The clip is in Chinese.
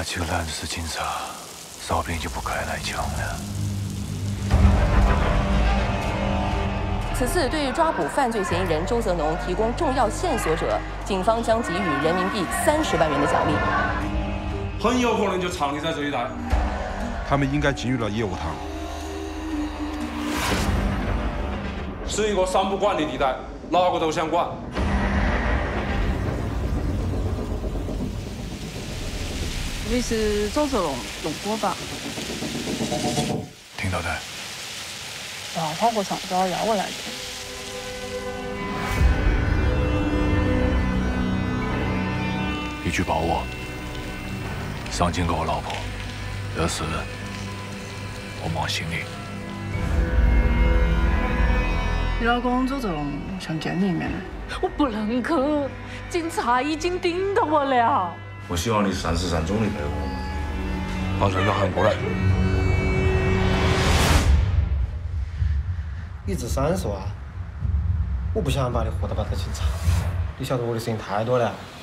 几个男的是警察，稍便就不开那枪了。 此次对抓捕犯罪嫌疑人周泽农提供重要线索者，警方将给予人民币30万元的奖励。 很有可能就藏匿在这一带。 他们应该进入了业务堂。 是一个三不管的地带，哪个都想管。 会是周泽龙过吧？ 听到的。 啊，花果厂都要咬我来着。 你去保我，上警告我老婆，这事我忙心里。 你老公周泽龙想见你一面， 我不能去，警察已经盯到我了。 我希望你善始善终的陪我。 把人都喊过来。 你自闪说啊！我不想把你活到把他警察，你晓得我的事情太多了。